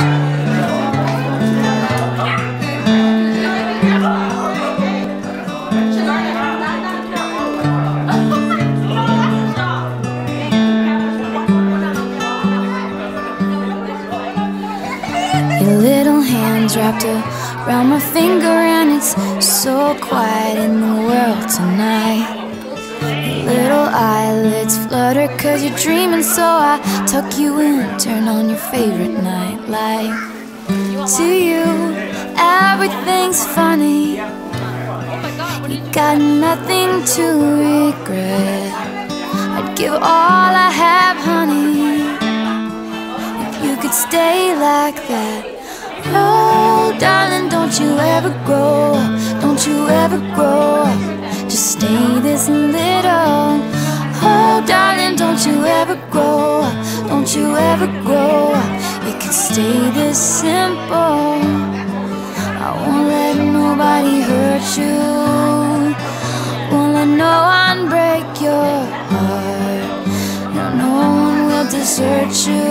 Your little hands wrapped around my finger, and it's so quiet in the world tonight. Your little eyelids flutter 'cause you're dreaming, so I tuck you in, turn on your favorite nightlight. To you, everything's funny. You got nothing to regret. I'd give all I have, honey, if you could stay like that. Oh, darling, don't you ever grow up, don't you ever grow up, just stay this little. Oh, darling, don't you ever grow up, don't you ever grow up, it could stay this simple. I won't let nobody hurt you, won't let no one break your heart. No one will desert you.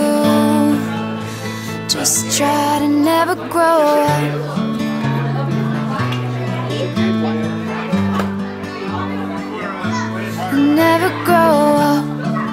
Just try to never grow up. Never grow up.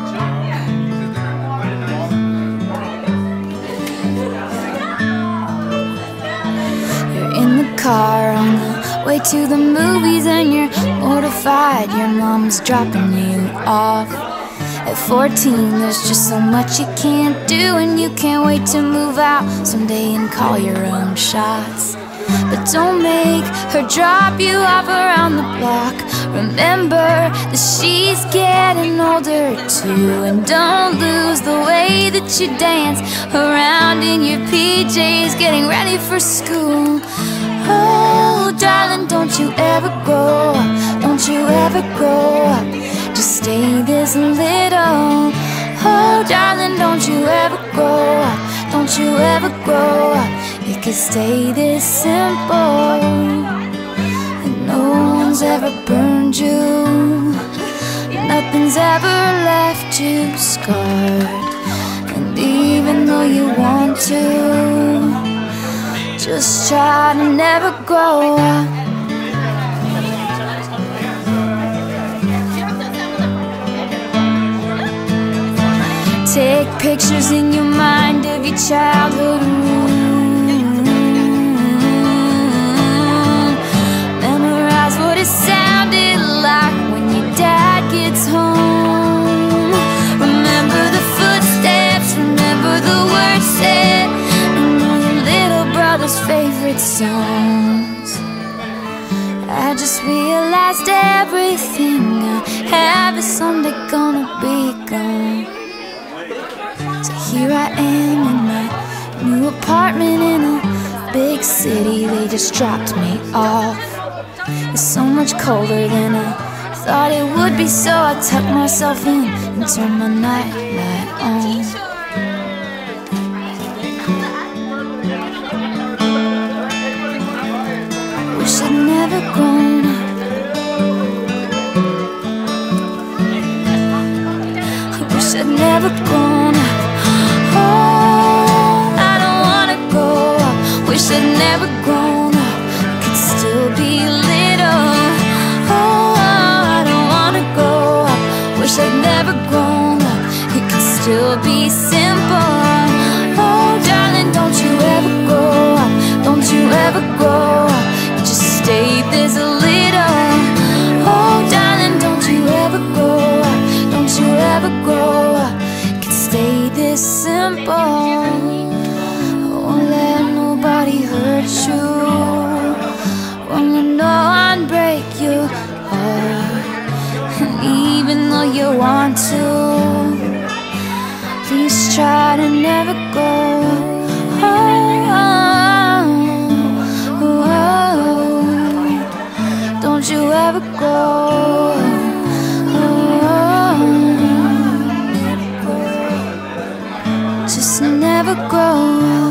You're in the car on the way to the movies, and you're mortified your mom's dropping you off. At 14, there's just so much you can't do, and you can't wait to move out someday and call your own shots. But don't make her drop you off around the block. Remember that she's getting older too, and don't lose the way that you dance around in your PJs getting ready for school. Oh, darling, don't you ever grow up, don't you ever grow up, just stay this little. Oh, darling, don't you ever grow up, don't you ever grow up, it could stay this simple. And no one's ever burned you, nothing's ever left you scarred. And even though you want to, just try to never grow up. Take pictures in your mind of your childhood room. Memorize what it sounded like when your dad gets home. Remember the footsteps, remember the words said, and all your little brother's favorite songs. I just realized everything I have is someday gonna be gone. So here I am in my new apartment in a big city. They just dropped me off. It's so much colder than I thought it would be, so I tucked myself in and turned my nightlight on. Wish I'd never grown up. I wish I'd never grown up. Oh, I don't wanna grow up. Wish I'd never grown up, could still be little. Oh, I don't wanna grow up. Wish I'd never grown up, it could still be simple. Oh, darling, don't you ever grow up, don't you ever grow up, just stay this little. Oh, darling, don't you ever grow up, don't you ever grow up, stay this simple. Won't let nobody hurt you, won't let no one break your heart. And even though you want to, please try to never go. Oh, oh, oh, don't you ever go. Just never grow up.